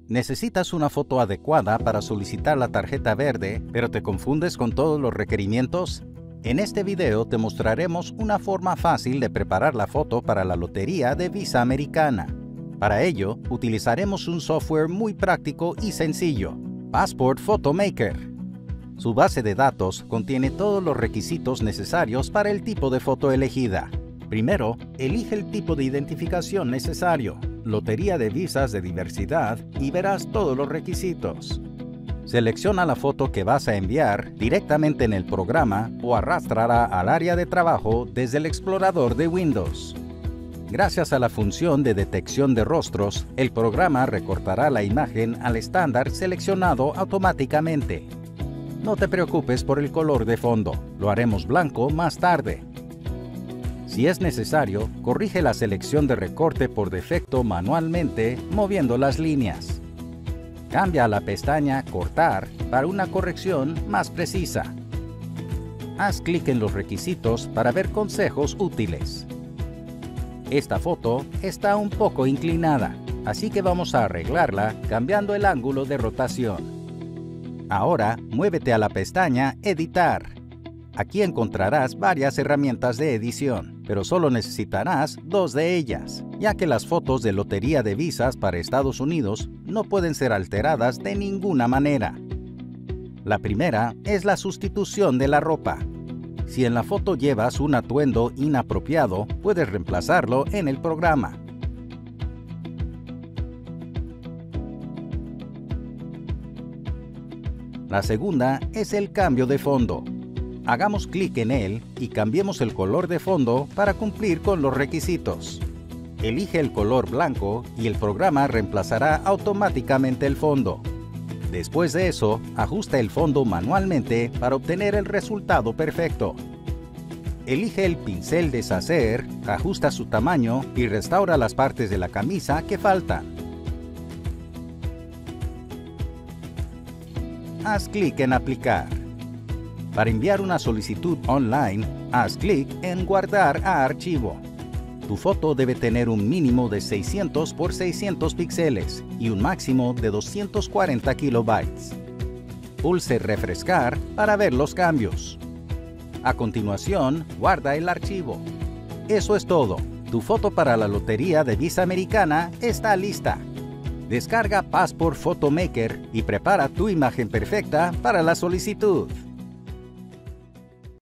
Necesitas una foto adecuada para solicitar la tarjeta verde, pero ¿te confundes con todos los requerimientos? En este video te mostraremos una forma fácil de preparar la foto para la lotería de Visa Americana. Para ello, utilizaremos un software muy práctico y sencillo, Passport Photo Maker. Su base de datos contiene todos los requisitos necesarios para el tipo de foto elegida. Primero, elige el tipo de identificación necesario, Lotería de Visas de Diversidad, y verás todos los requisitos. Selecciona la foto que vas a enviar directamente en el programa o arrastrará al área de trabajo desde el explorador de Windows. Gracias a la función de detección de rostros, el programa recortará la imagen al estándar seleccionado automáticamente. No te preocupes por el color de fondo, lo haremos blanco más tarde. Si es necesario, corrige la selección de recorte por defecto manualmente moviendo las líneas. Cambia a la pestaña Cortar para una corrección más precisa. Haz clic en los requisitos para ver consejos útiles. Esta foto está un poco inclinada, así que vamos a arreglarla cambiando el ángulo de rotación. Ahora, muévete a la pestaña Editar. Aquí encontrarás varias herramientas de edición, pero solo necesitarás dos de ellas, ya que las fotos de lotería de visas para Estados Unidos no pueden ser alteradas de ninguna manera. La primera es la sustitución de la ropa. Si en la foto llevas un atuendo inapropiado, puedes reemplazarlo en el programa. La segunda es el cambio de fondo. Hagamos clic en él y cambiemos el color de fondo para cumplir con los requisitos. Elige el color blanco y el programa reemplazará automáticamente el fondo. Después de eso, ajusta el fondo manualmente para obtener el resultado perfecto. Elige el pincel deshacer, ajusta su tamaño y restaura las partes de la camisa que faltan. Haz clic en Aplicar. Para enviar una solicitud online, haz clic en Guardar a archivo. Tu foto debe tener un mínimo de 600 por 600 píxeles y un máximo de 240 kilobytes. Pulse Refrescar para ver los cambios. A continuación, guarda el archivo. Eso es todo. Tu foto para la lotería de Visa Americana está lista. Descarga Passport Photo Maker y prepara tu imagen perfecta para la solicitud.